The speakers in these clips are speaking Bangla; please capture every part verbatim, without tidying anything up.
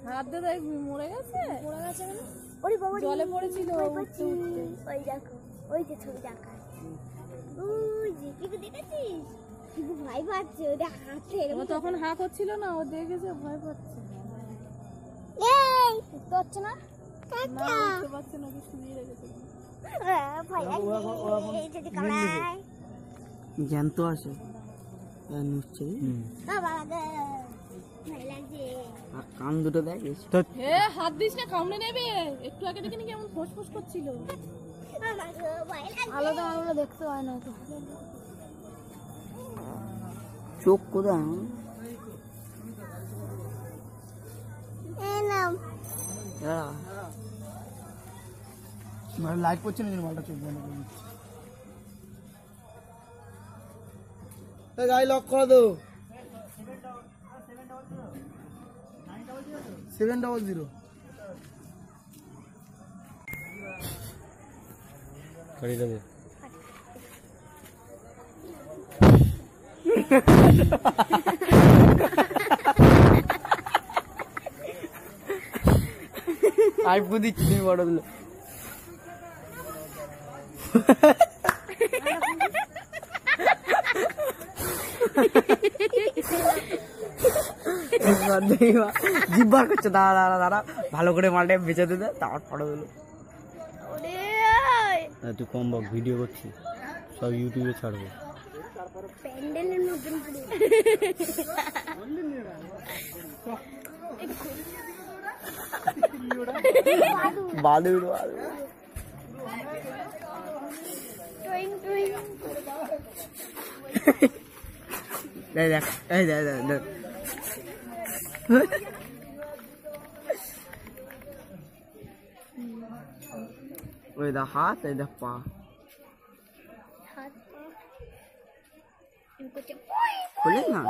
হাত দিয়ে দেখ মরে গেছে মরে গেছে মানে ওরে বাবা জলে পড়েছিল উঠতে উঠতে ওই দেখো ওই যে ছবি দেখা ওই যে কি দেখেছিস কিন্তু ভয় পাচ্ছে ওটা হাতে ও তখন হা করছিল না ও দেখেছে ভয় পাচ্ছে এই উঠতে হচ্ছে না না উঠতে পারছে না কি শুয়ে রেখেছে ভয় লাগছে এই যদি কামড়ায় জ্যান্ত আছে নুচ্ছে বাবা ভয় লাগছে আর কান দুটো দেখিস হে হাত দিস না কামড়ে নেবে একটু আগে দেখে কেমন ফোঁস করছিল আলাদা আলাদা দেখতে হয় না তো চোখ কোথায় লাইট করছে না মালটা চোখ বন্ধ করে গাড়ি লক করে দো সেভেন ডবল জিরো গাড়ি দেবো আইপু দিচ্ছি বড় দিল জিব্বার করছে দাঁড়া দাঁড়া দাঁড়া ভালো করে মালটা বেঁচে দিতে তারপর ফটো দিল তুই কম বক ভিডিও করছি সব ইউটিউবে ছাড়বো প্যান্ডেলের মধ্যে বাদুর দেখ এই দেখ দেখ ওই দা হাত এই দেখ পা খুলে না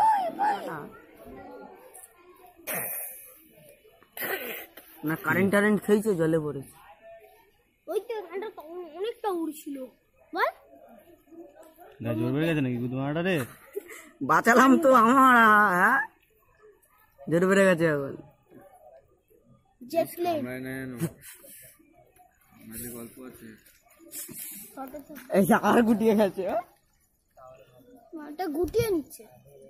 না কারেন্ট টারেন্ট খেয়েছে জলে পড়েছে ওই তো ঠান্ডা অনেকটা উড়ছিল বল জোর বেড়ে গেছে নাকি তোমারটা রে বাঁচালাম তো আমার হ্যাঁ জোর বেড়ে গেছে এখন জেট প্লেন গল্প আছে এই আর গুটিয়ে গেছে মালটা গুটিয়ে নিচ্ছে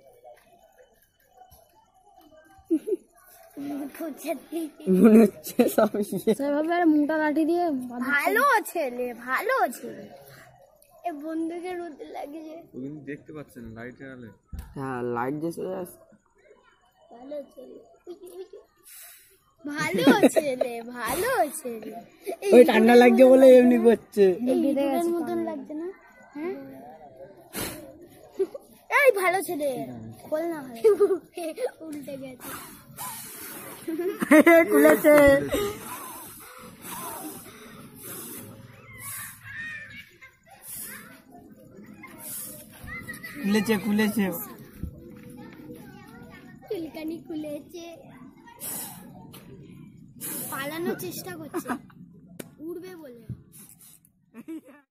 মনে হচ্ছে সব সেভাবে আর মোটা লাঠি দিয়ে ভালো ছেলে ভালো ছেলে এ বন্দুকের মধ্যে লাগিয়ে ও কিন্তু দেখতে পাচ্ছেন লাইটের আলো হ্যাঁ লাইট জ্বলে আছে ভালো ছেলে ভালো ছেলে ভালো ছেলে ওই ঠান্ডা লাগছে বলে এমনি করছে এই ভিডিওর মতন লাগছে না হ্যাঁ এই ভালো ছেলে খোল না ভাই উল্টে গেছে খুলেছে খুলেছে খুলেছে চুলকানি খুলেছে পালানোর চেষ্টা করছে উড়বে বলে